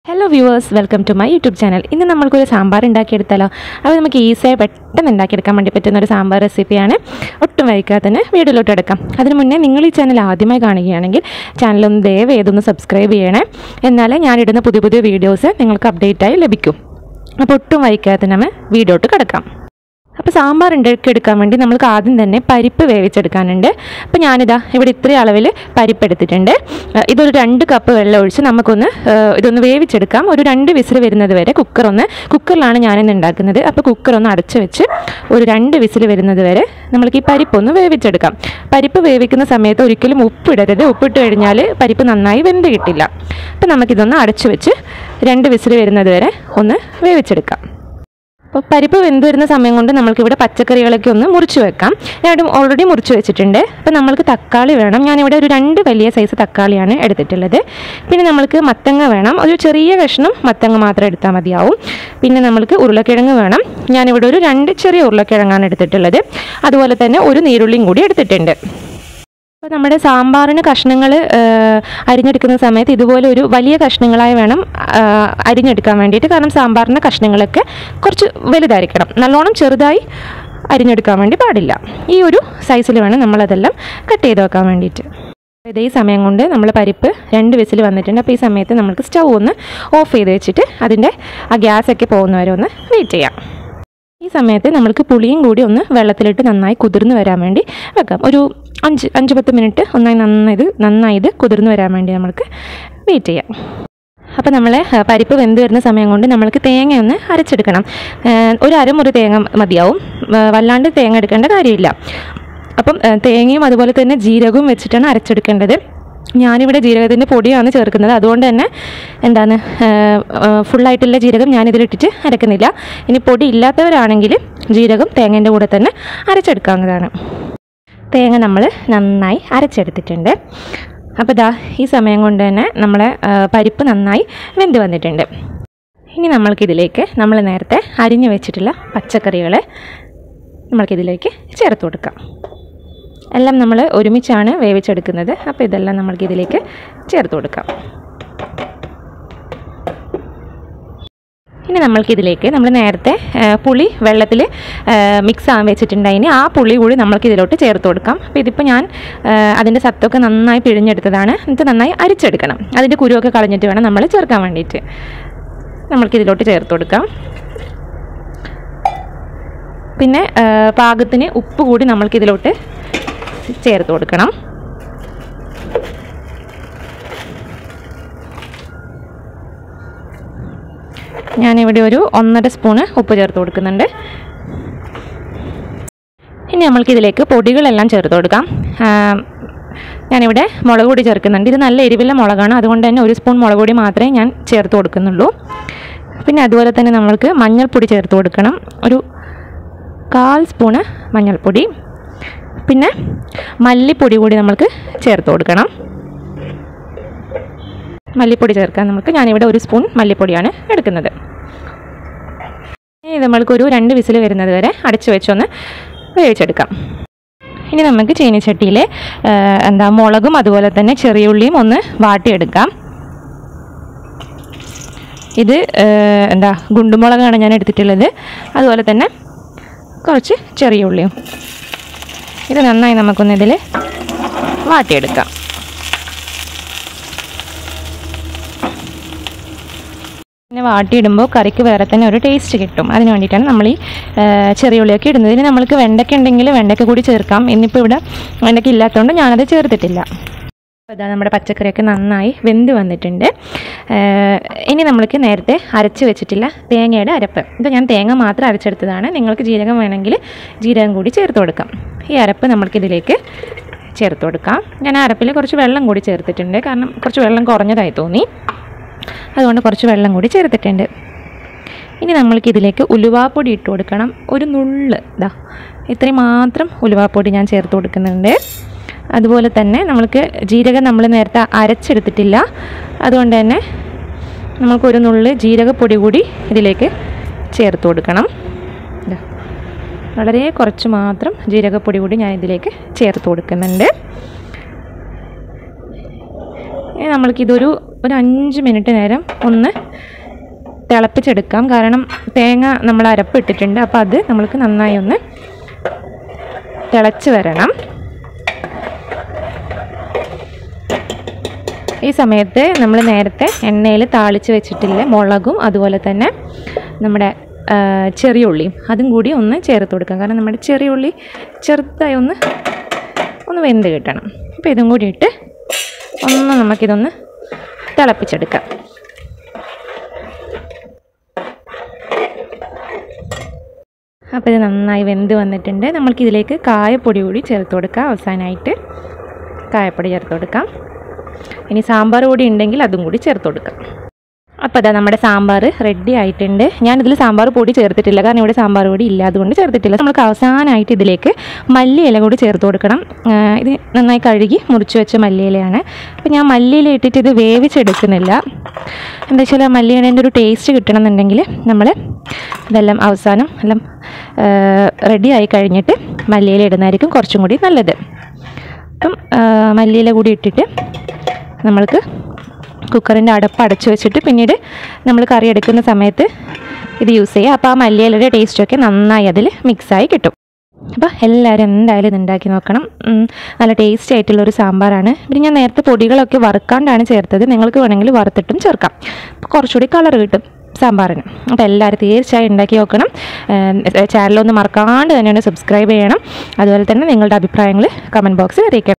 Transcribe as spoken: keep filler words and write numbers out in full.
Hello viewers, welcome to my YouTube channel. ഇന്ന് നമുക്ക് ഒരു സാമ്പാർ ഉണ്ടാക്കിയെടുത്താലോ. അത് നമുക്ക് ഈസിയായി പെട്ടെന്ന് ഉണ്ടാക്കിയെടുക്കാൻ വേണ്ടി പറ്റുന്ന ഒരു സാമ്പാർ റെസിപ്പിയാണ്. ഒട്ടും വൈകാതെ തന്നെ വീഡിയോയിലോട്ട് എടുക്കാം. അതിനു മുന്നേ നിങ്ങൾ ഈ ചാനൽ ആദ്യമായി കാണുകയാണെങ്കിൽ ചാനൽ ഒന്ന് ദയവ് ചെയ്തൊന്ന് സബ്സ്ക്രൈബ് ചെയ്യണേ. എന്നാലേ ഞാൻ ഇടുന്ന പുതിയ പുതിയ വീഡിയോസ് നിങ്ങൾക്ക് അപ്ഡേറ്റ് ആയി ലഭിക്കും. അപ്പോൾ ഒട്ടും വൈകാതെ നമ്മൾ വീഡിയോട്ട് കിടക്കാം. അപ്പോൾ സാമ്പാർ ഉണ്ടാക്കിയെടുക്കാൻ വേണ്ടി നമുക്ക് ആദ്യം തന്നെ പരിപ്പ് വേവിച്ചെടുക്കാനുണ്ട്. അപ്പോൾ ഞാനിതാ ഇവിടെ ഇത്രയും അളവിൽ പരിപ്പ് എടുത്തിട്ടുണ്ട്. ഇതൊരു രണ്ട് കപ്പ് വെള്ളം ഒഴിച്ച് നമുക്കൊന്ന് ഇതൊന്ന് വേവിച്ചെടുക്കാം. ഒരു രണ്ട് വിസിൽ വരുന്നത് വരെ കുക്കർ ഒന്ന് കുക്കറിലാണ് ഞാനിന്ന് ഉണ്ടാക്കുന്നത്. അപ്പോൾ കുക്കർ ഒന്ന് അടച്ചു വെച്ച് ഒരു രണ്ട് വിസിൽ വരുന്നത് വരെ നമുക്ക് ഈ പരിപ്പൊന്ന് വേവിച്ചെടുക്കാം. പരിപ്പ് വേവിക്കുന്ന സമയത്ത് ഒരിക്കലും ഉപ്പിടരുത്. ഉപ്പിട്ട് കഴിഞ്ഞാൽ പരിപ്പ് നന്നായി വെന്ത് കിട്ടില്ല. അപ്പോൾ നമുക്കിതൊന്ന് അടച്ചു വെച്ച് രണ്ട് വിസിൽ വരുന്നത് വരെ ഒന്ന് വേവിച്ചെടുക്കാം. അപ്പോൾ പരിപ്പ് വെന്ത് വരുന്ന സമയം കൊണ്ട് നമ്മൾക്കിവിടെ പച്ചക്കറികളൊക്കെ ഒന്ന് മുറിച്ച് വെക്കാം. ഞാൻ ഓൾറെഡി മുറിച്ച് വെച്ചിട്ടുണ്ട്. അപ്പോൾ നമ്മൾക്ക് തക്കാളി വേണം. ഞാനിവിടെ ഒരു രണ്ട് വലിയ സൈസ് തക്കാളിയാണ് എടുത്തിട്ടുള്ളത്. പിന്നെ നമ്മൾക്ക് മത്തങ്ങ വേണം. ഒരു ചെറിയ കഷ്ണം മത്തങ്ങ മാത്രം എടുത്താൽ മതിയാവും. പിന്നെ നമ്മൾക്ക് ഉരുളക്കിഴങ്ങ് വേണം. ഞാനിവിടെ ഒരു രണ്ട് ചെറിയ ഉരുളക്കിഴങ്ങാണ് എടുത്തിട്ടുള്ളത്. അതുപോലെ തന്നെ ഒരു നീരുള്ളിയും കൂടി എടുത്തിട്ടുണ്ട്. അപ്പോൾ നമ്മുടെ സാമ്പാറിന് കഷ്ണങ്ങൾ അരിഞ്ഞെടുക്കുന്ന സമയത്ത് ഇതുപോലെ ഒരു വലിയ കഷ്ണങ്ങളായി വേണം അരിഞ്ഞെടുക്കാൻ വേണ്ടിയിട്ട്. കാരണം സാമ്പാറിൻ്റെ കഷ്ണങ്ങളൊക്കെ കുറച്ച് വലുതായിരിക്കണം. നല്ലോണം ചെറുതായി അരിഞ്ഞെടുക്കാൻ വേണ്ടി പാടില്ല. ഈ ഒരു സൈസിൽ വേണം നമ്മളതെല്ലാം കട്ട് ചെയ്ത് വെക്കാൻ വേണ്ടിയിട്ട്. ഇതേ സമയം കൊണ്ട് നമ്മൾ പരിപ്പ് രണ്ട് വിസിൽ വന്നിട്ടുണ്ട്. അപ്പോൾ ഈ സമയത്ത് നമുക്ക് സ്റ്റൗ ഒന്ന് ഓഫ് ചെയ്ത് വെച്ചിട്ട് അതിൻ്റെ ആ ഗ്യാസൊക്കെ പോകുന്നവരെ ഒന്ന് വെയിറ്റ് ചെയ്യാം. ഈ സമയത്ത് നമ്മൾക്ക് പുളിയും കൂടി ഒന്ന് വെള്ളത്തിലിട്ട് നന്നായി കുതിർന്ന് വരാൻ വേണ്ടി വെക്കാം. ഒരു അഞ്ച് അഞ്ച് പത്ത് മിനിറ്റ് ഒന്നായി നന്നായത് നന്നായി ഇത് കുതിർന്ന് വരാൻ വേണ്ടി നമുക്ക് വെയിറ്റ് ചെയ്യാം. അപ്പോൾ നമ്മൾ പരിപ്പ് വെന്ത് വരുന്ന സമയം കൊണ്ട് നമ്മൾക്ക് തേങ്ങ ഒന്ന് അരച്ചെടുക്കണം. ഒരു അരമുറി തേങ്ങ മതിയാവും. വല്ലാണ്ട് തേങ്ങ എടുക്കേണ്ട കാര്യമില്ല. അപ്പം തേങ്ങയും അതുപോലെ തന്നെ ജീരകവും വെച്ചിട്ടാണ് അരച്ചെടുക്കേണ്ടത്. ഞാനിവിടെ ജീരകത്തിൻ്റെ പൊടിയാണ് ചേർക്കുന്നത്. അതുകൊണ്ട് തന്നെ എന്താണ് ഫുള്ളായിട്ടുള്ള ജീരകം ഞാനിതിലിട്ടിട്ട് അരക്കുന്നില്ല. ഇനി പൊടി ഇല്ലാത്തവരാണെങ്കിൽ ജീരകം തേങ്ങേൻ്റെ കൂടെ തന്നെ അരച്ചെടുക്കാവുന്നതാണ്. തേങ്ങ നമ്മൾ നന്നായി അരച്ചെടുത്തിട്ടുണ്ട്. അപ്പോൾ ദാ ഈ സമയം കൊണ്ട് തന്നെ നമ്മളെ പരിപ്പ് നന്നായി വെന്ത് വന്നിട്ടുണ്ട്. ഇനി നമ്മൾക്കിതിലേക്ക് നമ്മൾ നേരത്തെ അരിഞ്ഞു വെച്ചിട്ടുള്ള പച്ചക്കറികളെ നമ്മൾക്കിതിലേക്ക് ചേർത്ത് കൊടുക്കാം. എല്ലാം നമ്മൾ ഒരുമിച്ചാണ് വേവിച്ചെടുക്കുന്നത്. അപ്പോൾ ഇതെല്ലാം നമ്മൾക്കിതിലേക്ക് ചേർത്ത് കൊടുക്കാം. ഇനി നമ്മൾക്കിതിലേക്ക് നമ്മൾ നേരത്തെ പുളി വെള്ളത്തിൽ മിക്സ് ആകാൻ വെച്ചിട്ടുണ്ടായിന് ആ പുളി കൂടി നമ്മൾക്കിതിലോട്ട് ചേർത്ത് കൊടുക്കാം. അപ്പോൾ ഇതിപ്പോൾ ഞാൻ അതിൻ്റെ സത്തൊക്കെ നന്നായി പിഴിഞ്ഞെടുത്തതാണ്. എന്നിട്ട് നന്നായി അരിച്ചെടുക്കണം. അതിൻ്റെ കുരുവൊക്കെ കളഞ്ഞിട്ട് വേണം നമ്മൾ ചേർക്കാൻ വേണ്ടിയിട്ട്. നമ്മൾക്കിതിലോട്ട് ചേർത്ത് കൊടുക്കാം. പിന്നെ പാകത്തിന് ഉപ്പ് കൂടി നമ്മൾക്കിതിലോട്ട് ചേർത്ത് കൊടുക്കണം. ഞാനിവിടെ ഒരു ഒന്നര സ്പൂണ് ഉപ്പ് ചേർത്ത് കൊടുക്കുന്നുണ്ട്. ഇനി നമ്മൾക്കിതിലേക്ക് പൊടികളെല്ലാം ചേർത്ത് കൊടുക്കാം. ഞാനിവിടെ മുളക് പൊടി ചേർക്കുന്നുണ്ട്. ഇത് നല്ല എരിവുള്ള മുളകാണ്. അതുകൊണ്ട് തന്നെ ഒരു സ്പൂൺ മുളക് പൊടി മാത്രമേ ഞാൻ ചേർത്ത് കൊടുക്കുന്നുള്ളൂ. പിന്നെ അതുപോലെ തന്നെ നമ്മൾക്ക് മഞ്ഞൾപ്പൊടി ചേർത്ത് കൊടുക്കണം. ഒരു കാൽ സ്പൂണ് മഞ്ഞൾപ്പൊടി. പിന്നെ മല്ലിപ്പൊടി കൂടി നമ്മൾക്ക് ചേർത്ത് കൊടുക്കണം. മല്ലിപ്പൊടി ചേർക്കാൻ നമുക്ക് ഞാനിവിടെ ഒരു സ്പൂൺ മല്ലിപ്പൊടിയാണ് എടുക്കുന്നത്. ഇനി നമ്മൾക്കൊരു രണ്ട് വിസിൽ വരുന്നത് വരെ അടച്ചു വെച്ചൊന്ന് വേവിച്ചെടുക്കാം. ഇനി നമുക്ക് ചീനിച്ചട്ടിയിൽ എന്താ മുളകും അതുപോലെ തന്നെ ചെറിയ ഉള്ളിയും ഒന്ന് വാട്ടിയെടുക്കാം. ഇത് എന്താ ഗുണ്ടുമുളകാണ് ഞാൻ എടുത്തിട്ടുള്ളത്. അതുപോലെ തന്നെ കുറച്ച് ചെറിയ ഉള്ളിയും. ഇത് നന്നായി നമുക്കൊന്ന് ഇതിൽ വാട്ടിയെടുക്കാം. പിന്നെ വാട്ടിയിടുമ്പോൾ കറിക്ക് വേറെ തന്നെ ഒരു ടേസ്റ്റ് കിട്ടും. അതിന് വേണ്ടിയിട്ടാണ് നമ്മൾ ഈ ചെറിയ ഉള്ളിയൊക്കെ ഇടുന്നത്. ഇതിന് നമ്മൾക്ക് വെണ്ടയ്ക്ക ഉണ്ടെങ്കിൽ വെണ്ടയ്ക്ക കൂടി ചേർക്കാം. ഇന്നിപ്പോൾ ഇവിടെ വെണ്ടയ്ക്ക ഇല്ലാത്തതുകൊണ്ട് ഞാനത് ചേർത്തിട്ടില്ല. അതാ നമ്മുടെ പച്ചക്കറിയൊക്കെ നന്നായി വെന്ത് വന്നിട്ടുണ്ട്. ഇനി നമ്മൾക്ക് നേരത്തെ അരച്ച് വെച്ചിട്ടില്ല തേങ്ങയുടെ അരപ്പ്. ഇത് ഞാൻ തേങ്ങ മാത്രം അരച്ചെടുത്തതാണ്. നിങ്ങൾക്ക് ജീരകം വേണമെങ്കിൽ ജീരകം കൂടി ചേർത്ത് കൊടുക്കാം. ഈ അരപ്പ് നമ്മൾക്കിതിലേക്ക് ചേർത്ത് കൊടുക്കാം. ഞാൻ അരപ്പിൽ കുറച്ച് വെള്ളം കൂടി ചേർത്തിട്ടുണ്ട്. കാരണം കുറച്ച് വെള്ളം കുറഞ്ഞതായി തോന്നി. അതുകൊണ്ട് കുറച്ച് വെള്ളം കൂടി ചേർത്തിട്ടുണ്ട്. ഇനി നമ്മൾക്കിതിലേക്ക് ഉലുവാപ്പൊടി ഇട്ട് കൊടുക്കണം. ഒരു നുള്ള് ഇതാ ഇത്രയും മാത്രം ഉലുവാപ്പൊടി ഞാൻ ചേർത്ത് കൊടുക്കുന്നുണ്ട്. അതുപോലെ തന്നെ നമ്മൾക്ക് ജീരകം നമ്മൾ നേരത്തെ അരച്ചെടുത്തിട്ടില്ല. അതുകൊണ്ട് തന്നെ നമ്മൾക്കൊരു നുള്ള് ജീരകപ്പൊടി കൂടി ഇതിലേക്ക് ചേർത്ത് കൊടുക്കണം. വളരെ കുറച്ച് മാത്രം ജീരകപ്പൊടി കൂടി ഞാൻ ഇതിലേക്ക് ചേർത്ത് കൊടുക്കുന്നുണ്ട്. നമ്മൾക്കിതൊരു ഒരു അഞ്ച് മിനിറ്റ് നേരം ഒന്ന് തിളപ്പിച്ചെടുക്കാം. കാരണം തേങ്ങ നമ്മൾ അരപ്പിട്ടിട്ടുണ്ട്, അപ്പോൾ അത് നമ്മൾക്ക് നന്നായി ഒന്ന് തിളച്ച് വരണം. ഈ സമയത്ത് നമ്മൾ നേരത്തെ എണ്ണയിൽ താളിച്ച് വെച്ചിട്ടില്ല മുളകും അതുപോലെ തന്നെ നമ്മുടെ ചെറിയ ഉള്ളിയും അതും കൂടി ഒന്ന് ചേർത്ത് കൊടുക്കാം. കാരണം നമ്മുടെ ചെറിയ ഉള്ളി ചെറുതായി ഒന്ന് ഒന്ന് വെന്ത് കിട്ടണം. അപ്പോൾ ഇതും കൂടി ഇട്ട് ഒന്ന് നമുക്കിതൊന്ന് തിളപ്പിച്ചെടുക്കാം. അപ്പോൾ ഇത് നന്നായി വെന്ത് വന്നിട്ടുണ്ട്. നമ്മൾക്കിതിലേക്ക് കായപ്പൊടി കൂടി ചേർത്ത് കൊടുക്കാം. അവസാനമായിട്ട് കായപ്പൊടി ചേർത്ത് കൊടുക്കാം. ഇനി സാമ്പാർ പൊടി ഉണ്ടെങ്കിൽ അതും കൂടി ചേർത്ത് കൊടുക്കാം. അപ്പോൾ അതാ നമ്മുടെ സാമ്പാർ റെഡി ആയിട്ടുണ്ട്. ഞാനിതിൽ സാമ്പാർ പൊടി ചേർത്തിട്ടില്ല, കാരണം ഇവിടെ സാമ്പാർ പൊടി ഇല്ല, അതുകൊണ്ട് ചേർത്തിട്ടില്ല. നമുക്ക് അവസാനമായിട്ട് ഇതിലേക്ക് മല്ലിയില കൂടി ചേർത്ത് കൊടുക്കണം. ഇത് നന്നായി കഴുകി മുറിച്ച് വെച്ച മല്ലിയിലയാണ്. അപ്പോൾ ഞാൻ മല്ലിയില ഇട്ടിട്ട് ഇത് വേവിച്ചെടുക്കുന്നില്ല. എന്താ വെച്ചാൽ മല്ലിയിലേൻ്റെ ഒരു ടേസ്റ്റ് കിട്ടണമെന്നുണ്ടെങ്കിൽ നമ്മൾ ഇതെല്ലാം അവസാനം എല്ലാം റെഡി ആയി കഴിഞ്ഞിട്ട് മല്ലിയില ഇടുന്നതായിരിക്കും കുറച്ചും കൂടി നല്ലത്. അപ്പം മല്ലിയില കൂടി ഇട്ടിട്ട് നമ്മൾക്ക് കുക്കറിൻ്റെ അടപ്പ് അടച്ചു വെച്ചിട്ട് പിന്നീട് നമ്മൾ കറി എടുക്കുന്ന സമയത്ത് ഇത് യൂസ് ചെയ്യുക. അപ്പോൾ ആ മല്ലിയിലയുടെ ടേസ്റ്റൊക്കെ നന്നായി അതിൽ മിക്സായി കിട്ടും. അപ്പോൾ എല്ലാവരും എന്തായാലും ഇത് ഉണ്ടാക്കി നോക്കണം. നല്ല ടേസ്റ്റി ആയിട്ടുള്ളൊരു സാമ്പാറാണ്. പിന്നെ ഞാൻ നേരത്തെ പൊടികളൊക്കെ വറുക്കാണ്ടാണ് ചേർത്തത്. നിങ്ങൾക്ക് വേണമെങ്കിൽ വറുത്തിട്ടും ചേർക്കാം, കുറച്ചുകൂടി കളർ കിട്ടും സാമ്പാറിന്. അപ്പോൾ എല്ലാവരും തീർച്ചയായും ഉണ്ടാക്കി നോക്കണം. ചാനലൊന്ന് മറക്കാണ്ട് തന്നെ ഒന്ന് സബ്സ്ക്രൈബ് ചെയ്യണം. അതുപോലെ തന്നെ നിങ്ങളുടെ അഭിപ്രായങ്ങൾ കമൻറ്റ് ബോക്സിൽ അറിയിക്കണം.